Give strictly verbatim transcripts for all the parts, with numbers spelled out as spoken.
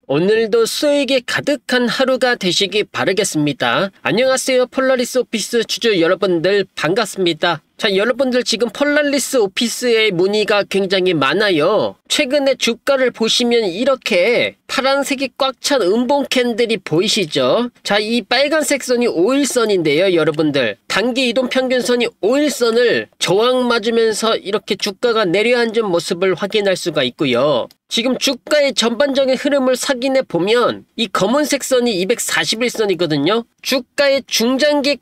오늘도 수익이 가득한 하루가 되시기 바라겠습니다. 안녕하세요. 폴라리스 오피스 주주 여러분들 반갑습니다. 자, 여러분들 지금 폴라리스 오피스의 문의가 굉장히 많아요. 최근에 주가를 보시면 이렇게 파란색이 꽉 찬 음봉 캔들이 보이시죠? 자, 이 빨간색 선이 오일선인데요, 여러분들. 단기 이동 평균선이 오일선을 저항 맞으면서 이렇게 주가가 내려앉은 모습을 확인할 수가 있고요. 지금 주가의 전반적인 흐름을 확인해 보면 이 검은색 선이 이백사십일 선이거든요. 주가의 중장기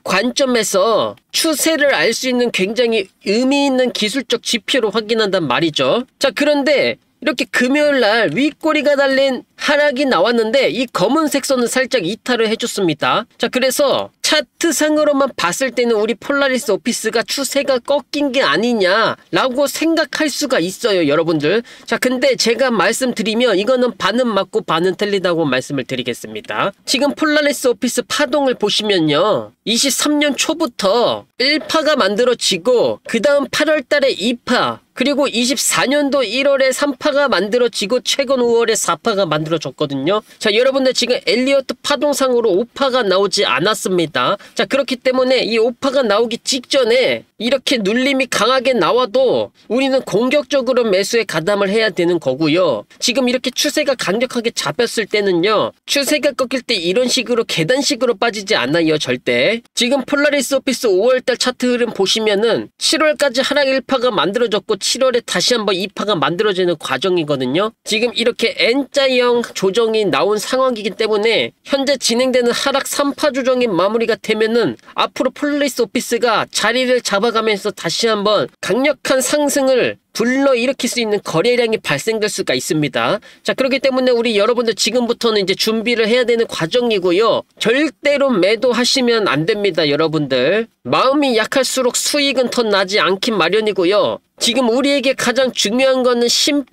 관점에서 추세를 알 수 있는 굉장히 의미 있는 기술적 지표로 확인한단 말이죠. 자, 그런데 이렇게 금요일날 윗꼬리가 달린 하락이 나왔는데 이 검은색 선은 살짝 이탈을 해줬습니다. 자, 그래서 차트상으로만 봤을 때는 우리 폴라리스 오피스가 추세가 꺾인 게 아니냐라고 생각할 수가 있어요, 여러분들. 자, 근데 제가 말씀드리면 이거는 반은 맞고 반은 틀리다고 말씀을 드리겠습니다. 지금 폴라리스 오피스 파동을 보시면요, 이십삼 년 초부터 일 파가 만들어지고 그 다음 팔월 달에 이 파, 그리고 이십사 년도 일월에 삼 파가 만들어지고 최근 오월에 사 파가 만들어졌거든요. 자, 여러분들 지금 엘리어트 파동상으로 오 파가 나오지 않았습니다. 자, 그렇기 때문에 이 오 파가 나오기 직전에 이렇게 눌림이 강하게 나와도 우리는 공격적으로 매수에 가담을 해야 되는 거고요. 지금 이렇게 추세가 강력하게 잡혔을 때는요, 추세가 꺾일 때 이런 식으로 계단식으로 빠지지 않아요, 절대. 지금 폴라리스 오피스 오월 달 차트 흐름 보시면은 칠월까지 하락 일 파가 만들어졌고 칠월에 다시 한번 이 파가 만들어지는 과정이거든요. 지금 이렇게 N자형 조정이 나온 상황이기 때문에 현재 진행되는 하락 삼 파 조정이 마무리가 되면은 앞으로 폴라리스 오피스가 자리를 잡아가면서 다시 한번 강력한 상승을 불러일으킬 수 있는 거래량이 발생될 수가 있습니다. 자, 그렇기 때문에 우리 여러분들 지금부터는 이제 준비를 해야 되는 과정이고요. 절대로 매도하시면 안 됩니다, 여러분들. 마음이 약할수록 수익은 더 나지 않긴 마련이고요. 지금 우리에게 가장 중요한 거는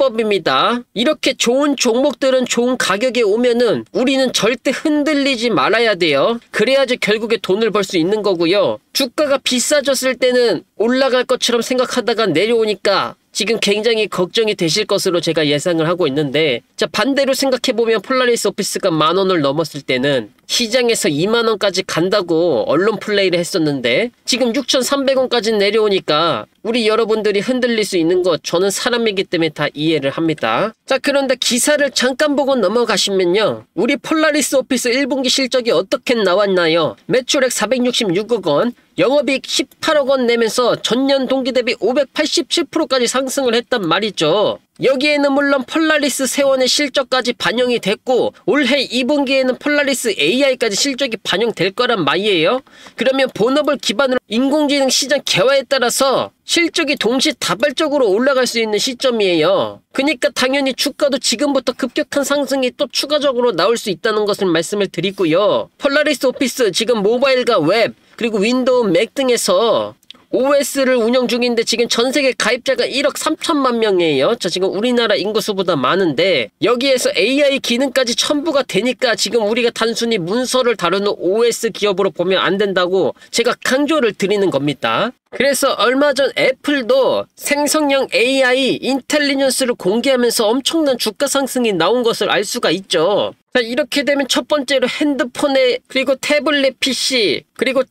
신법입니다. 이렇게 좋은 종목들은 좋은 가격에 오면은 우리는 절대 흔들리지 말아야 돼요. 그래야지 결국에 돈을 벌 수 있는 거고요. 주가가 비싸졌을 때는 올라갈 것처럼 생각하다가 내려오니까 지금 굉장히 걱정이 되실 것으로 제가 예상을 하고 있는데, 자, 반대로 생각해보면 폴라리스 오피스가 만 원을 넘었을 때는 시장에서 이만 원까지 간다고 언론 플레이를 했었는데 지금 육천삼백 원까지 내려오니까 우리 여러분들이 흔들릴 수 있는 것 저는 사람이기 때문에 다 이해를 합니다. 자, 그런데 기사를 잠깐 보고 넘어가시면요, 우리 폴라리스 오피스 일 분기 실적이 어떻게 나왔나요? 매출액 사백육십육억 원, 영업이익 십팔억 원 내면서 전년 동기 대비 오백팔십칠 퍼센트까지 상승을 했단 말이죠. 여기에는 물론 폴라리스 세원의 실적까지 반영이 됐고 올해 이 분기에는 폴라리스 에이아이까지 실적이 반영될 거란 말이에요. 그러면 본업을 기반으로 인공지능 시장 개화에 따라서 실적이 동시다발적으로 올라갈 수 있는 시점이에요. 그러니까 당연히 주가도 지금부터 급격한 상승이 또 추가적으로 나올 수 있다는 것을 말씀을 드리고요. 폴라리스 오피스 지금 모바일과 웹 그리고 윈도우 맥 등에서 오에스를 운영 중인데 지금 전세계 가입자가 일억 삼천만 명이에요. 자, 지금 우리나라 인구수보다 많은데 여기에서 에이아이 기능까지 첨부가 되니까 지금 우리가 단순히 문서를 다루는 오에스 기업으로 보면 안 된다고 제가 강조를 드리는 겁니다. 그래서 얼마 전 애플도 생성형 에이아이 인텔리전스를 공개하면서 엄청난 주가 상승이 나온 것을 알 수가 있죠. 자, 이렇게 되면 첫 번째로 핸드폰에 그리고 태블릿 피씨 그리고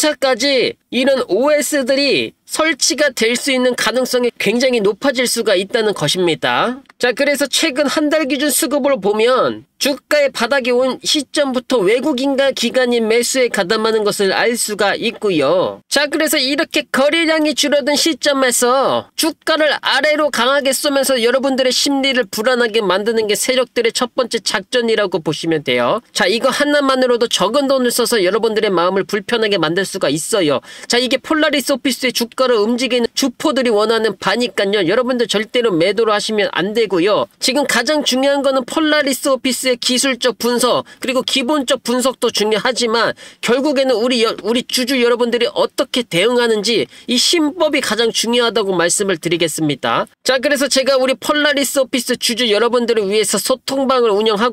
자동차까지 이런 오에스들이 설치가 될 수 있는 가능성이 굉장히 높아질 수가 있다는 것입니다. 자, 그래서 최근 한 달 기준 수급을 보면 주가의 바닥이 온 시점부터 외국인과 기관이 매수에 가담하는 것을 알 수가 있고요. 자, 그래서 이렇게 거래량이 줄어든 시점에서 주가를 아래로 강하게 쏘면서 여러분들의 심리를 불안하게 만드는 게 세력들의 첫 번째 작전이라고 보시면 돼요. 자, 이거 하나만으로도 적은 돈을 써서 여러분들의 마음을 불편하게 만들 수가 있어요. 자, 이게 폴라리스 오피스의 주가를 움직이는 주포들이 원하는 바니까요. 여러분들 절대로 매도를 하시면 안 되고요. 지금 가장 중요한 거는 폴라리스 오피스 기술적 분석 그리고 기본적 분석도 중요하지만 결국에는 우리 여, 우리 주주 여러분들이 어떻게 대응하는지 이 신법이 가장 중요하다고 말씀을 드리겠습니다. 자, 그래서 제가 우리 폴라리스 오피스 주주 여러분들을 위해서 소통방을 운영하고 있는데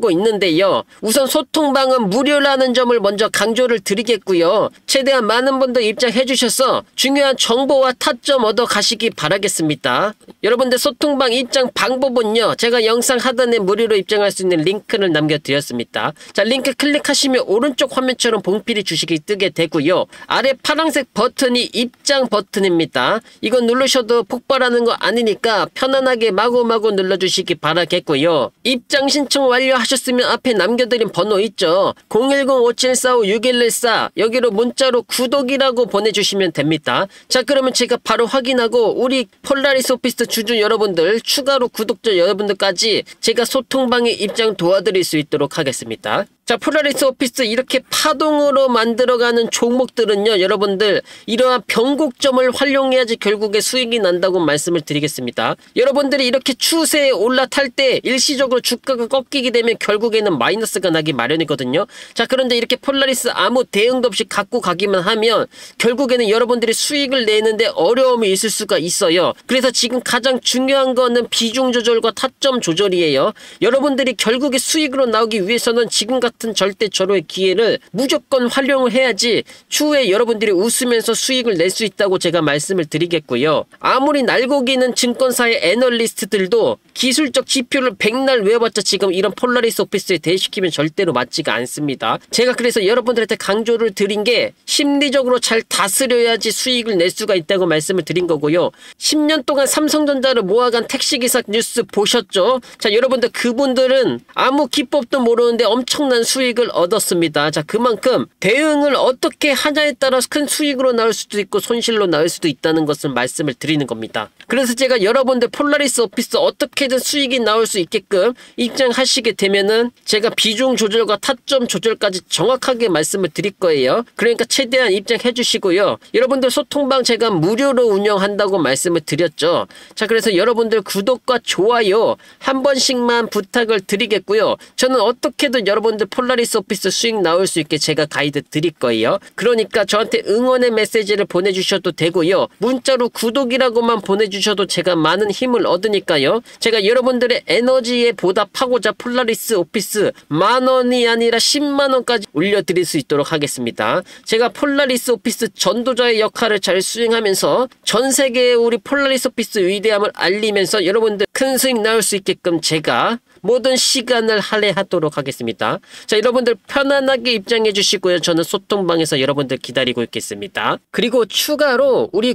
있는데요. 우선 소통방은 무료라는 점을 먼저 강조를 드리겠고요. 최대한 많은 분들 입장해 주셔서 중요한 정보와 타점 얻어 가시기 바라겠습니다. 여러분들 소통방 입장 방법은요. 제가 영상 하단에 무료로 입장할 수 있는 링크를 남겨드렸습니다. 자, 링크 클릭하시면 오른쪽 화면처럼 봉필이 주식이 뜨게 되고요. 아래 파란색 버튼이 입장 버튼입니다. 이건 누르셔도 폭발하는 거 아니니까 편안하게 마구마구 눌러주시기 바라겠고요. 입장 신청 완료하셨으면 앞에 남겨드린 번호 있죠. 공일공 오칠사오 육일일사 여기로 문자로 구독이라고 보내주시면 됩니다. 자, 그러면 제가 바로 확인하고 우리 폴라리스 오피스 주주 여러분들 추가로 구독자 여러분들까지 제가 소통방에 입장 도와드릴 수 있도록 하겠습니다. 자, 폴라리스 오피스 이렇게 파동으로 만들어가는 종목들은요, 여러분들 이러한 변곡점을 활용해야지 결국에 수익이 난다고 말씀을 드리겠습니다. 여러분들이 이렇게 추세에 올라탈 때 일시적으로 주가가 꺾이게 되면 결국에는 마이너스가 나기 마련이거든요. 자, 그런데 이렇게 폴라리스 아무 대응도 없이 갖고 가기만 하면 결국에는 여러분들이 수익을 내는데 어려움이 있을 수가 있어요. 그래서 지금 가장 중요한 거는 비중 조절과 타점 조절이에요. 여러분들이 결국에 수익으로 나오기 위해서는 지금 같은 같은 절대 절호의 기회를 무조건 활용을 해야지 추후에 여러분들이 웃으면서 수익을 낼 수 있다고 제가 말씀을 드리겠고요. 아무리 날고기는 증권사의 애널리스트들도 기술적 지표를 백날 외워봤자 지금 이런 폴라리스 오피스에 대시키면 절대로 맞지가 않습니다. 제가 그래서 여러분들한테 강조를 드린 게 심리적으로 잘 다스려야지 수익을 낼 수가 있다고 말씀을 드린 거고요. 십 년 동안 삼성전자를 모아간 택시기사 뉴스 보셨죠? 자, 여러분들 그분들은 아무 기법도 모르는데 엄청난 수익을 얻었습니다. 자, 그만큼 대응을 어떻게 하냐에 따라서 큰 수익으로 나올 수도 있고 손실로 나올 수도 있다는 것을 말씀을 드리는 겁니다. 그래서 제가 여러분들 폴라리스 오피스 어떻게든 수익이 나올 수 있게끔 입장하시게 되면은 제가 비중 조절과 타점 조절까지 정확하게 말씀을 드릴 거예요. 그러니까 최대한 입장해 주시고요. 여러분들 소통방 제가 무료로 운영한다고 말씀을 드렸죠. 자, 그래서 여러분들 구독과 좋아요 한 번씩만 부탁을 드리겠고요. 저는 어떻게든 여러분들 폴라리스 오피스 수익 나올 수 있게 제가 가이드 드릴 거예요. 그러니까 저한테 응원의 메시지를 보내주셔도 되고요. 문자로 구독이라고만 보내주셔도 제가 많은 힘을 얻으니까요. 제가 여러분들의 에너지에 보답하고자 폴라리스 오피스 만 원이 아니라 십만 원까지 올려드릴 수 있도록 하겠습니다. 제가 폴라리스 오피스 전도자의 역할을 잘 수행하면서 전 세계에 우리 폴라리스 오피스 위대함을 알리면서 여러분들 큰 수익 나올 수 있게끔 제가 모든 시간을 할애하도록 하겠습니다. 자, 여러분들 편안하게 입장해 주시고요. 저는 소통방에서 여러분들 기다리고 있겠습니다. 그리고 추가로 우리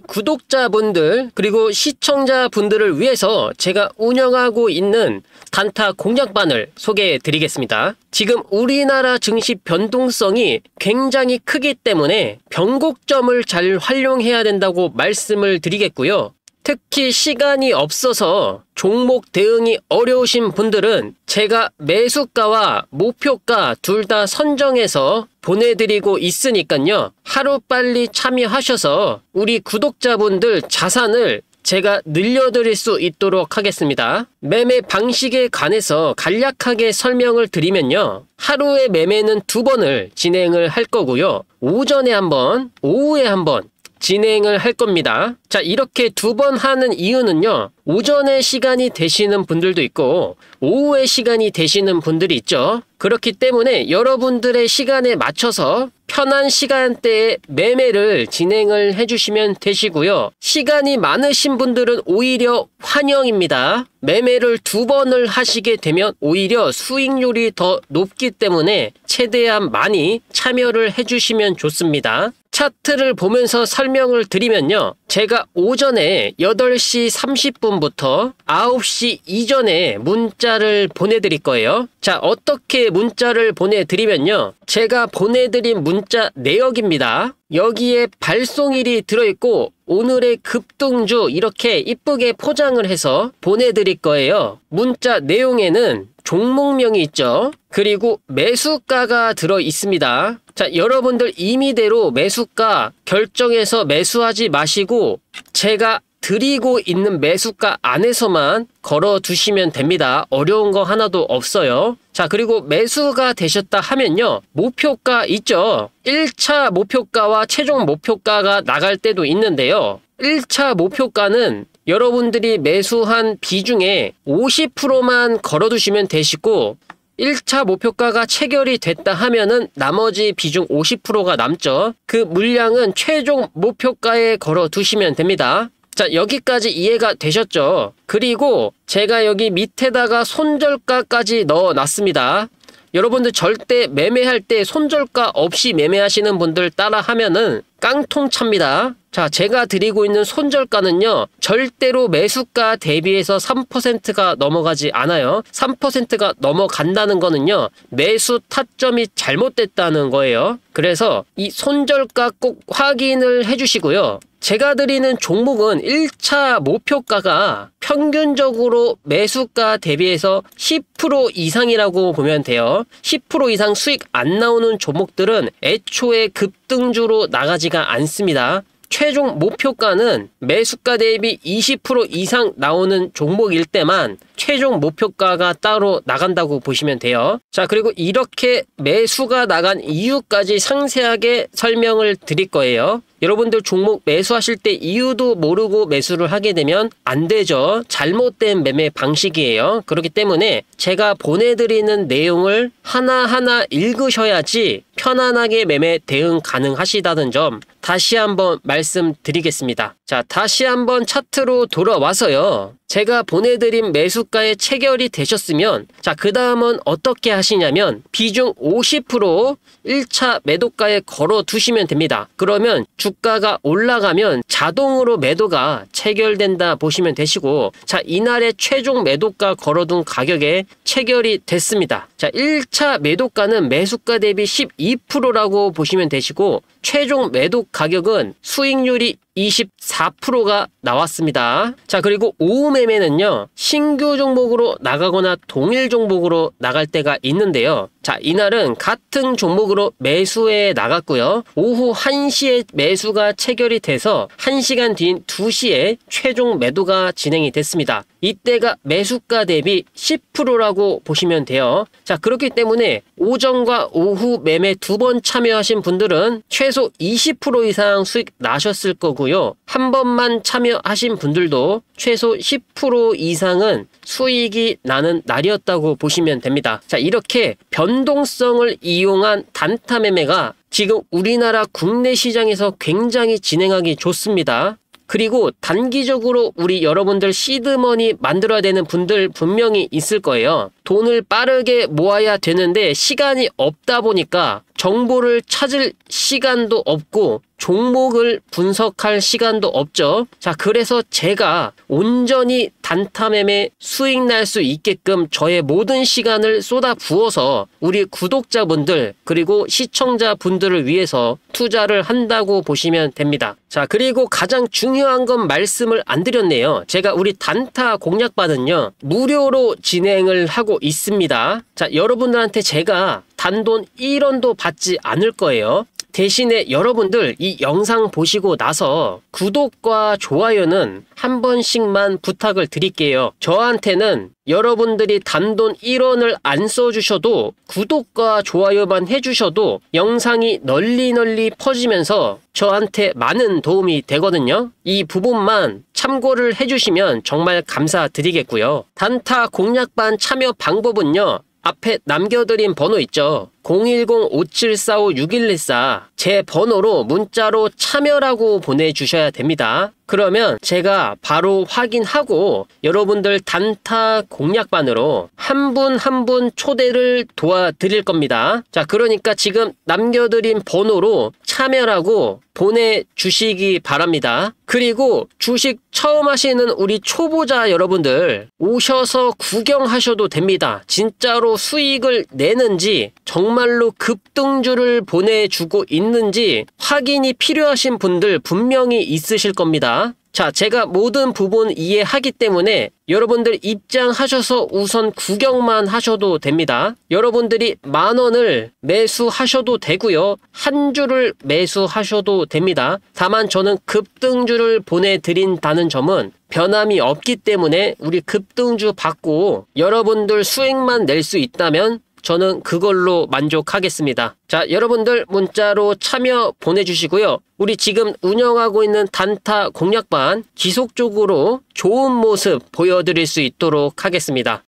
구독자분들 그리고 시청자분들을 위해서 제가 운영하고 있는 단타 공략반을 소개해 드리겠습니다. 지금 우리나라 증시 변동성이 굉장히 크기 때문에 변곡점을 잘 활용해야 된다고 말씀을 드리겠고요. 특히 시간이 없어서 종목 대응이 어려우신 분들은 제가 매수가와 목표가 둘 다 선정해서 보내드리고 있으니까요. 하루빨리 참여하셔서 우리 구독자분들 자산을 제가 늘려드릴 수 있도록 하겠습니다. 매매 방식에 관해서 간략하게 설명을 드리면요. 하루에 매매는 두 번을 진행을 할 거고요. 오전에 한 번, 오후에 한 번 진행을 할 겁니다. 자, 이렇게 두 번 하는 이유는요. 오전에 시간이 되시는 분들도 있고 오후에 시간이 되시는 분들이 있죠. 그렇기 때문에 여러분들의 시간에 맞춰서 편한 시간대에 매매를 진행을 해주시면 되시고요. 시간이 많으신 분들은 오히려 환영입니다. 매매를 두 번을 하시게 되면 오히려 수익률이 더 높기 때문에 최대한 많이 참여를 해주시면 좋습니다. 차트를 보면서 설명을 드리면요. 제가 오전에 여덟 시 삼십 분부터 아홉 시 이전에 문자를 보내드릴 거예요. 자, 어떻게 문자를 보내드리면요. 제가 보내드린 문자 내역입니다. 여기에 발송일이 들어있고 오늘의 급등주 이렇게 이쁘게 포장을 해서 보내드릴 거예요. 문자 내용에는 종목명이 있죠. 그리고 매수가가 들어 있습니다. 자, 여러분들 임의대로 매수가 결정해서 매수하지 마시고 제가 드리고 있는 매수가 안에서만 걸어 두시면 됩니다. 어려운 거 하나도 없어요. 자, 그리고 매수가 되셨다 하면요. 목표가 있죠. 일 차 목표가와 최종 목표가가 나갈 때도 있는데요. 일 차 목표가는 여러분들이 매수한 비중에 오십 퍼센트만 걸어두시면 되시고 일 차 목표가가 체결이 됐다 하면은 나머지 비중 오십 퍼센트가 남죠. 그 물량은 최종 목표가에 걸어 두시면 됩니다. 자, 여기까지 이해가 되셨죠? 그리고 제가 여기 밑에다가 손절가까지 넣어 놨습니다. 여러분들 절대 매매할 때 손절가 없이 매매하시는 분들 따라 하면은 깡통 찹니다. 자, 제가 드리고 있는 손절가는요, 절대로 매수가 대비해서 삼 퍼센트가 넘어가지 않아요. 삼 퍼센트가 넘어간다는 거는요, 매수 타점이 잘못됐다는 거예요. 그래서 이 손절가 꼭 확인을 해주시고요. 제가 드리는 종목은 일 차 목표가가 평균적으로 매수가 대비해서 십 퍼센트 이상이라고 보면 돼요. 십 퍼센트 이상 수익 안 나오는 종목들은 애초에 급등주로 나가지가 않습니다. 최종 목표가는 매수가 대비 이십 퍼센트 이상 나오는 종목일 때만 최종 목표가가 따로 나간다고 보시면 돼요. 자, 그리고 이렇게 매수가 나간 이유까지 상세하게 설명을 드릴 거예요. 여러분들 종목 매수하실 때 이유도 모르고 매수를 하게 되면 안 되죠. 잘못된 매매 방식이에요. 그렇기 때문에 제가 보내드리는 내용을 하나하나 읽으셔야지 편안하게 매매 대응 가능하시다는 점 다시 한번 말씀드리겠습니다. 자, 다시 한번 차트로 돌아와서요. 제가 보내드린 매수가에 체결이 되셨으면, 자, 그 다음은 어떻게 하시냐면 비중 오십 퍼센트 일 차 매도가에 걸어 두시면 됩니다. 그러면 주가가 올라가면 자동으로 매도가 체결된다 보시면 되시고, 자, 이날의 최종 매도가 걸어둔 가격에 체결이 됐습니다. 자, 일 차 매도가는 매수가 대비 십이 퍼센트라고 보시면 되시고, 최종 매도 가격은 수익률이 이십사 퍼센트가 나왔습니다. 자, 그리고 오후 매매는요, 신규 종목으로 나가거나 동일 종목으로 나갈 때가 있는데요. 자, 이날은 같은 종목으로 매수에 나갔고요. 오후 한 시에 매수가 체결이 돼서 한 시간 뒤인 두 시에 최종 매도가 진행이 됐습니다. 이때가 매수가 대비 십 퍼센트라고 보시면 돼요. 자, 그렇기 때문에 오전과 오후 매매 두 번 참여하신 분들은 최소 이십 퍼센트 이상 수익 나셨을 거고요. 한 번만 참여하신 분들도 최소 십 퍼센트 이상은 수익이 나는 날이었다고 보시면 됩니다. 자, 이렇게 변동성을 이용한 단타 매매가 지금 우리나라 국내 시장에서 굉장히 진행하기 좋습니다. 그리고 단기적으로 우리 여러분들 시드머니 만들어야 되는 분들 분명히 있을 거예요. 돈을 빠르게 모아야 되는데 시간이 없다 보니까 정보를 찾을 시간도 없고 종목을 분석할 시간도 없죠. 자, 그래서 제가 온전히 단타 매매 수익 날 수 있게끔 저의 모든 시간을 쏟아 부어서 우리 구독자분들 그리고 시청자분들을 위해서 투자를 한다고 보시면 됩니다. 자, 그리고 가장 중요한 건 말씀을 안 드렸네요. 제가 우리 단타 공략반은요, 무료로 진행을 하고 있습니다. 자, 여러분들한테 제가 단돈 일 원도 받지 않을 거예요. 대신에 여러분들 이 영상 보시고 나서 구독과 좋아요는 한 번씩만 부탁을 드릴게요. 저한테는 여러분들이 단돈 일 원을 안 써주셔도 구독과 좋아요만 해주셔도 영상이 널리 널리 퍼지면서 저한테 많은 도움이 되거든요. 이 부분만 참고를 해주시면 정말 감사드리겠고요. 단타 공략반 참여 방법은요, 앞에 남겨드린 번호 있죠. 공일공 오칠사오 육일일사 제 번호로 문자로 참여라고 보내주셔야 됩니다. 그러면 제가 바로 확인하고 여러분들 단타 공략반으로 한 분 한 분 초대를 도와드릴 겁니다. 자, 그러니까 지금 남겨드린 번호로 참여라고 보내주시기 바랍니다. 그리고 주식 처음 하시는 우리 초보자 여러분들 오셔서 구경하셔도 됩니다. 진짜로 수익을 내는지 정말로 급등주를 보내주고 있는지 확인이 필요하신 분들 분명히 있으실 겁니다. 자, 제가 모든 부분 이해하기 때문에 여러분들 입장하셔서 우선 구경만 하셔도 됩니다. 여러분들이 만 원을 매수하셔도 되고요. 한 주를 매수하셔도 됩니다. 다만 저는 급등주를 보내드린다는 점은 변함이 없기 때문에 우리 급등주 받고 여러분들 수익만 낼 수 있다면 저는 그걸로 만족하겠습니다. 자, 여러분들 문자로 참여 보내주시고요. 우리 지금 운영하고 있는 단타 공략반 지속적으로 좋은 모습 보여드릴 수 있도록 하겠습니다.